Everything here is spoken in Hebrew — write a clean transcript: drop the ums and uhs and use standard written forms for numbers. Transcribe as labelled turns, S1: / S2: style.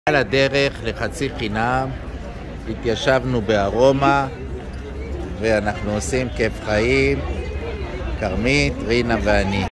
S1: על הדרך לחצי חינם התיישבנו בארומה ואנחנו עושים כיף חיים, כרמית, רינה ואני.